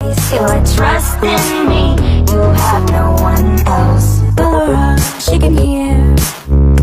place your trust in me. You have no one else. Laura, she can hear